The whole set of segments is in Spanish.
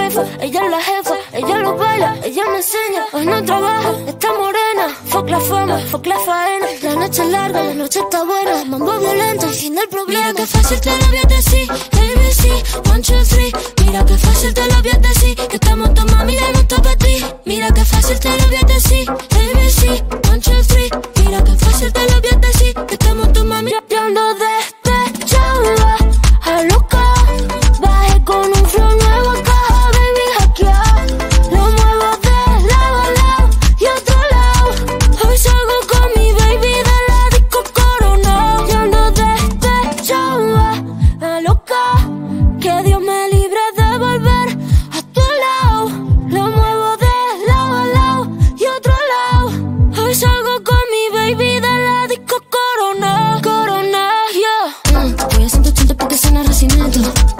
fefa, ella es la jefa, ella lo baila, ella me enseña. Hoy no trabaja, está morena. Fuck la fama, fuck la faena. La noche es larga, la noche está buena. Mambo violento y sin el problema. Mira que fácil te lo voy a decir, ABC, 1, 2, 3. Mira que fácil te lo voy a decir, que estamos tu mami y no está para ti. Mira que fácil te lo voy a decir, ABC, 1, 2, 3. Mira que fácil te lo voy a decir, que estamos tu mami. Yo ando despechada, a loca. Bajé con un flow nuevo a caja, baby, hackeado. Lo muevo de lado a lado y otro lado. Hoy salgo con mi baby de la disco Corona. Yo ando despechada, a loca. Que Dios me libre de volver a tu lado. Lo muevo de lado a lado y otro lado. Hoy salgo con mi baby de la disco Corona. Corona, yeah. Voy a 180 porque suena recinito.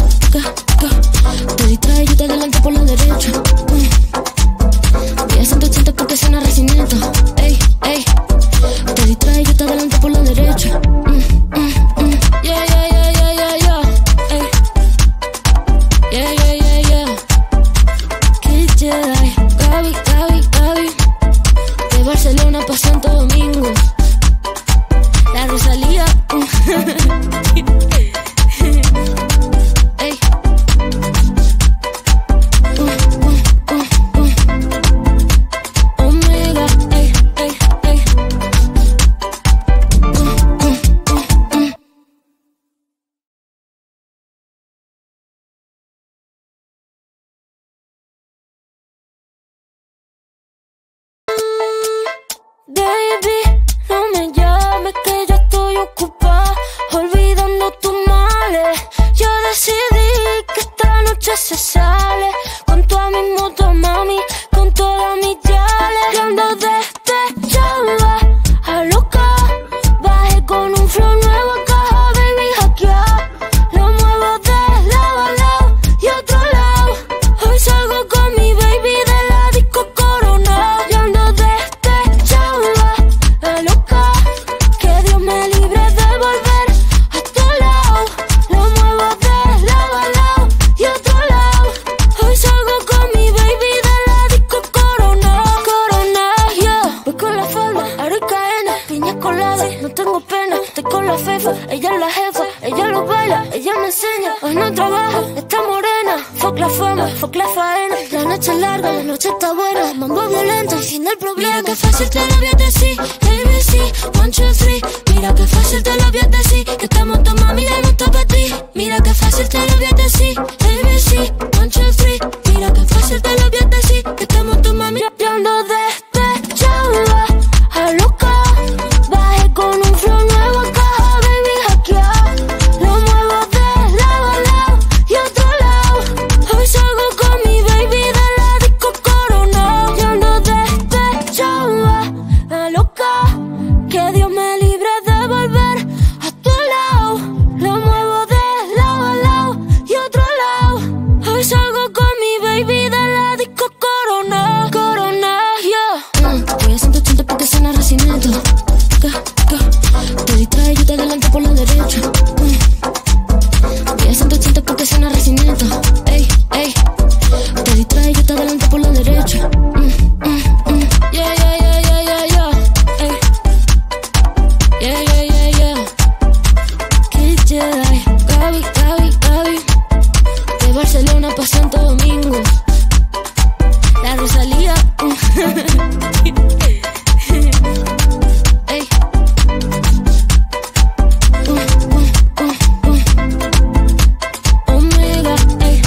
Te distrae, yo te adelanto por la derecha. Voy a 180 porque suena recinito. Ey, ey. Te distrae, yo te adelanto por la derecha. Yeah, yeah, yeah, yeah, yeah, yeah. Ey. Yeah, yeah, yeah, yeah. Kid Jedi, Gaby, Gaby, Gaby. De Barcelona pa' Santo Domingo. La Rosalía. Ey. Omega, ey, ey, ey. Baby, no me llames que yo estoy ocupada, olvidando tus males. Yo decidí que esta noche se sale con toda mi moto, mami, con todas mis yales. Yo ando despechada, a loca. Bajé con un flow nuevo a caja, baby, hackeado. Lo muevo de lado a lado y otro lado. Hoy salgo con mi baby de la disco Corona. Yo ando despechada, a loca. Que Dios me libre de volver a tu lado. Lo muevo de lado a lado y otro lado. Hoy salgo con mi baby de la disco Corona. Corona, yeah. Voy con la falda, aro y cadena, piña colada, no tengo pena. Estoy con la fefa, ella es la jefa, ella lo baila, ella me enseña. Hoy no trabaja, está morena. Fuck la fama, fuck la faena. La noche es larga, la noche está buena. Mambo violento y sin el problema. Mira que fácil te lo voy a decir, ABC, 1, 2, 3. Mira que fácil te lo voy a decir, que estamos tu mami y no está para ti. Mira que fácil te lo voy a decir, ABC, 1, 2, 3. Mira que fácil te lo voy a decir, que estamos tu mami. Yo ando despechada, a loca. Bajé con un flow nuevo a caja, baby, hackeado. Lo muevo de lado a lado y otro lado. Hoy salgo con mi baby de la disco Corona. Yo ando despechada, a loca. Que Dios me libre de volver a tu lado. Lo muevo de lado a lado y otro lado. Hoy salgo con mi baby de la disco Corona. Corona, yeah. Voy a 180 porque suena recinito. Te distrae, yo te adelanto por la derecha. Voy a 180 porque suena recinito. Ey, ey. Te distrae, yo te adelanto por la derecha. Yeah, yeah, yeah, yeah, yeah, yeah. Ey. Yeah, yeah, yeah, yeah. Kid Jedi, Gaby, Gaby, Gaby. De Barcelona pa' Santo Domingo. La Rosalía. Ey. Omega, ey.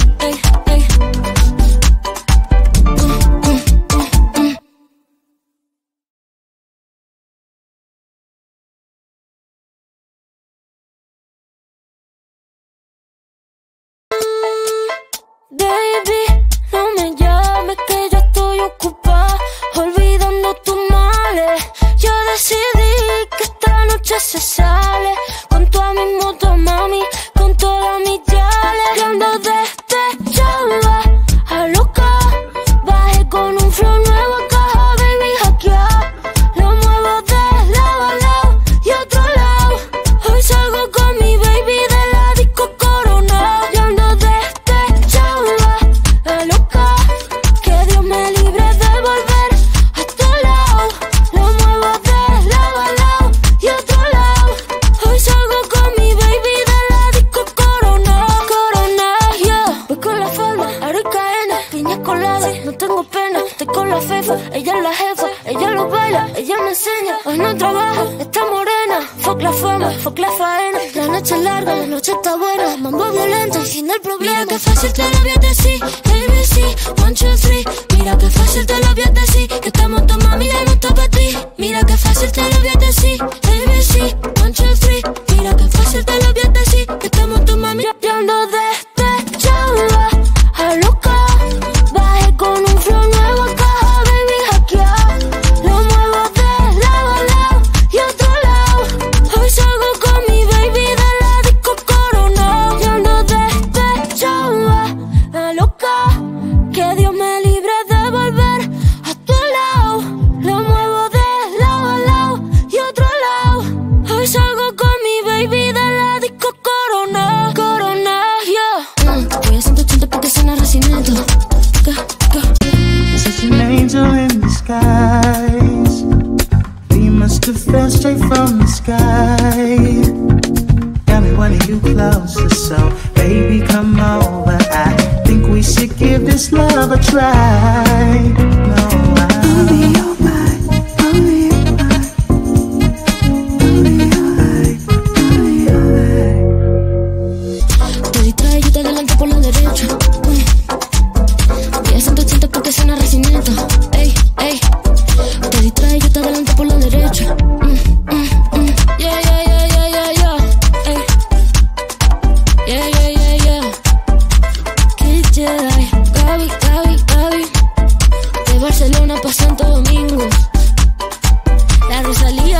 hoy no trabajo, está morena. Fuck la fama, fuck la faena. La noche es larga, la noche está buena. Mambo violento y sin el problema. Mira que fácil te lo voy a decir, ABC, 1, 2, 3. Mira que fácil te lo voy a decir, que estamos tu mami y no está para ti. Mira que fácil te lo voy a decir, ABC, 1, 2, 3. Mira que fácil te lo voy a decir, que estamos tu mami. Yo ando despechada, a loca. Bajé con un flow nuevo acá, baby, hackear. Lo muevo de lado a lado y otro lado. Hoy salgo con mi baby de la disco Corona. Yo ando despechada, a loca. Que Dios me libre de volver a tu lado. Lo muevo de lado a lado y otro lado. Hoy salgo con mi baby de la disco Corona. Corona, yeah. Voy a 180 porque suena Residente. Such an angel in disguise. We must have fell straight from the sky. Got me wanting you closer, so baby come over. I think we should give this love a try. No, I'll be alright. I'll be alright. I'll be alright. I'll be alright. Te distrae, yo te adelanto por la derecha. Voy a 180 porque suena Residente. Ey, ey. Te distrae, yo te adelanto por la derecha. Yeah, yeah, yeah, yeah, yeah, yeah. Ey. Yeah, yeah, yeah, yeah. Kid Jedi, Gaby, Gaby, Gaby. De Barcelona pa' Santo Domingo. La Rosalía.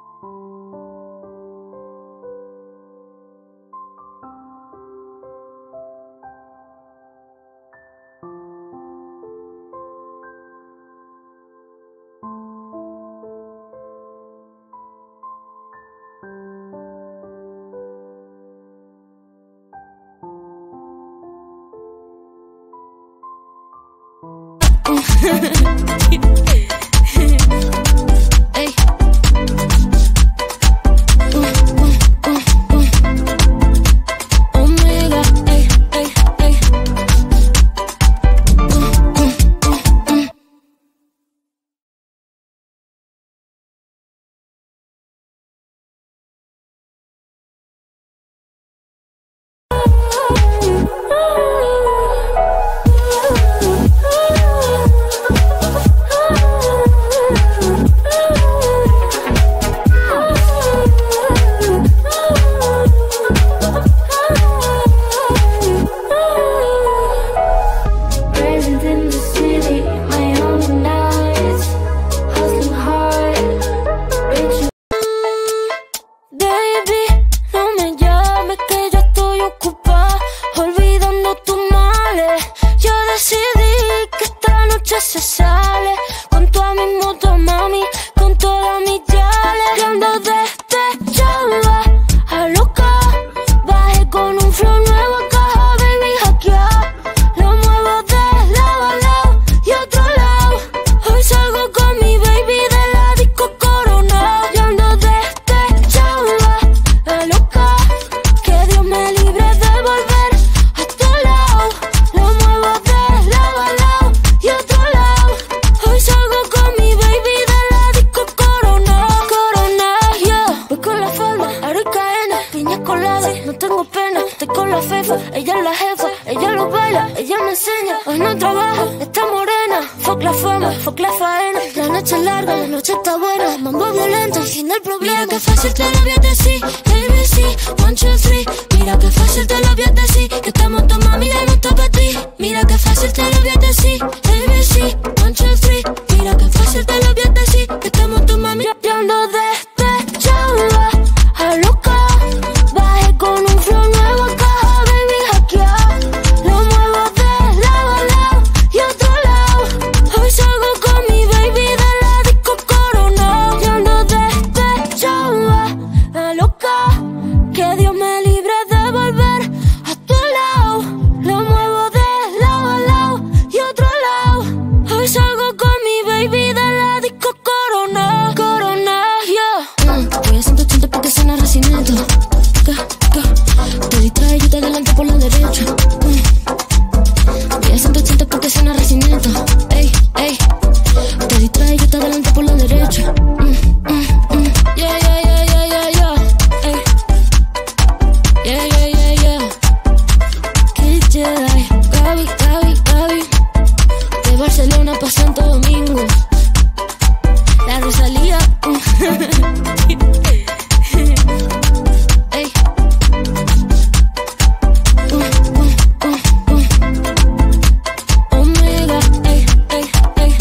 Ey. Omega, ey, ey, ey. Present in the city, my own nights, hustling hard, rich. Baby, no me llames que yo estoy ocupada, olvidando tus males. Yo decidí que esta noche se sale, con toda mi moto, mami, con todas mis yales. Yo ando despechada, a loca. Bajé con un flow nuevo acá, baby, hackear. Lo muevo de lado a lado y otro lado. Hoy salgo con mi baby de la disco Corona. Yo ando despechada, a loca. Que Dios me libre de volver a tu lado. Lo muevo de lado a lado y otro lado. Hoy salgo con mi baby de la disco Corona. Corona, yeah. Voy con la falda, aro y cadena, piña colada, no tengo pena. Estoy con la fefa, ella es la jefa. Ella lo baila, ella me enseña. Hoy no trabajo, está morena. Fuck la fama, fuck la faena. La noche es larga, la noche está buena. Mambo violento y sin el problema. Mira que fácil te lo voy a decir, ABC, 1, 2, 3. Mira que fácil te lo voy a decir, que estamos tu mami y no está para ti. Mira que fácil te lo voy a decir, ABC, 1, 2, 3. Mira que fácil te lo voy a decir, que estamos tu mami. Yo ando despechada, a loca. Bajé con un flow nuevo acá, baby, hackear. Lo muevo de lado a lado y otro lado. Hoy salgo con mi baby de la disco Corona. Yo ando despechada, a loca. Que Dios Yeah, yeah, yeah, yeah. Kid Jedi, Gaby, Gaby, Gaby. De Barcelona pa' Santo Domingo. La Rosalía. Ey. Omega, ey, ey, ey.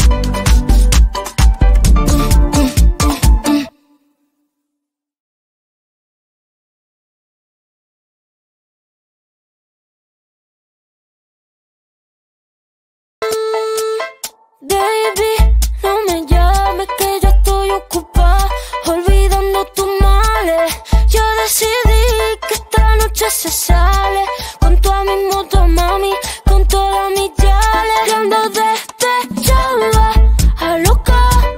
Baby, no me llames que yo estoy ocupada, olvidando tus males. Yo decidí que esta noche se sale con toda mi moto, mami, con todas mis yales. Yo ando despechada, a loca,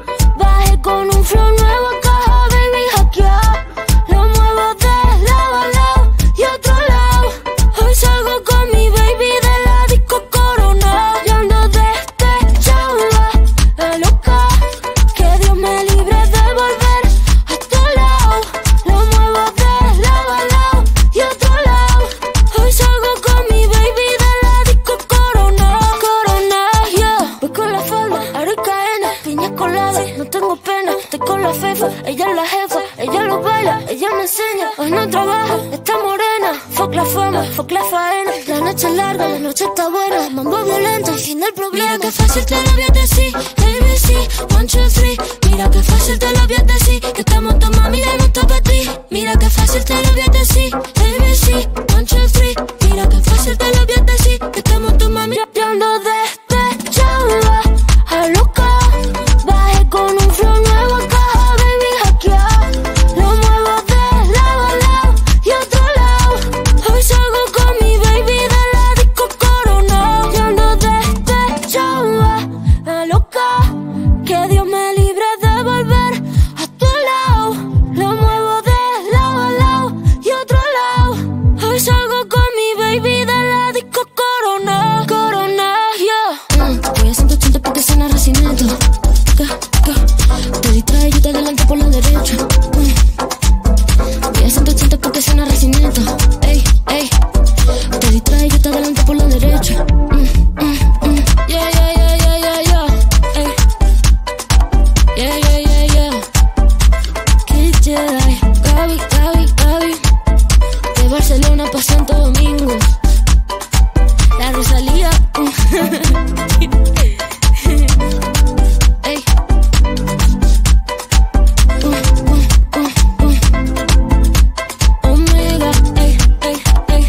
bajé con un flow nuevo a caja, baby, hackear. Lo muevo de lado a lado y otro lado. Hoy salgo con mi baby de la disco Corona. Yo ando despechada, a loca, que Dios me libre de volver a tu lado. Lo muevo de lado a lado y otro lado. Hoy salgo con mi baby de la disco Corona. Corona, yeah. Voy con la falda, aro y cadena, piña colada, no tengo pena. Estoy con la fefa, ella es la jefa, ella lo baila, ella me enseña. Hoy no trabaja, está morena. Fuck la fama, fuck la faena. La noche es larga, la noche está buena. Mambo violento y fin del problema. Mira que fácil te lo voy a decir, ABC, 1, 2, 3. Mira que fácil te lo voy a decir, que estamos tu mami y no está para ti. Mira que fácil te lo voy a decir, ABC, 1, 2, 3. Mira que fácil te lo voy a decir, que estamos tu mami. Yo ando despechada, a loca, bajé con un flow nuevo a caja, baby, hackear. Lo muevo de lado a lado y otro lado. Hoy salgo con mi baby de la disco Corona. Yo ando despechada, a loca, que Dios me libre de volver a tu lado. Lo muevo de lado a lado y otro lado. Hoy salgo con mi baby de la disco Corona. Corona, yeah. Voy a 180 porque suena Residente. Te distrae, yo te adelanto por la derecha. Voy a 180 porque suena Residente. Ey, ey. Te distrae, yo te adelanto por la derecha. Yeah, yeah, yeah, yeah, yeah, yeah. Ey. Yeah, yeah, yeah, yeah. Kid Jedi, Gaby, Gaby, Gaby. De Barcelona pa' Santo Domingo. La Rosalía. Ey. Omega, ey, ey, ey.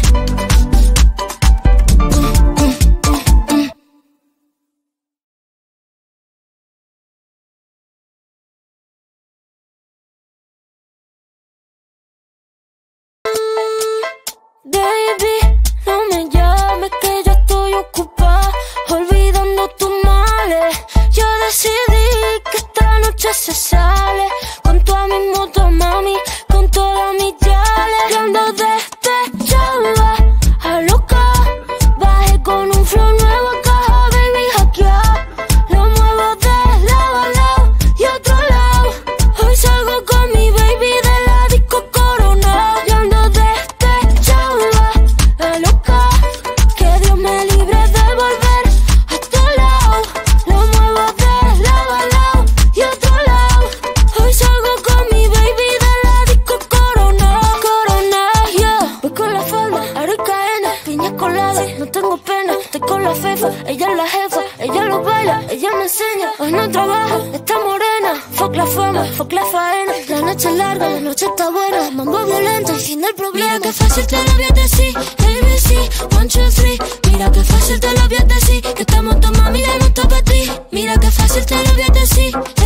Baby, no me llames que yo estoy ocupada, olvidando tus males. Yo decidí que esta noche se sale con toda mi moto, mami, con todas mis yales. Yo ando despechada, a loca, bajé con un flow nuevo a caja, baby, hackear. Lo muevo de lado a lado y otro lado. Hoy salgo con mi baby de la disco Corona. Yo ando despechada, a loca, que Dios me libre de volver a tu lado. Lo muevo de lado a lado y otro lado. Hoy salgo con mi baby de la disco Corona. Corona, yeah. Voy con la falda, aro y cadena, piña colada, no tengo pena. Estoy con la fefa, ella es la jefa, ella lo baila, ella me enseña. Hoy no trabaja, está morena. Fuck la fama, fuck la faena. La noche es larga, la noche está buena. Mambo violento y fin del problema. Mira que fácil te lo voy a decir, ABC, 1, 2, 3. Mira que fácil te lo voy a decir, que estamos tu mami y no está para ti. Mira que fácil te lo voy a decir,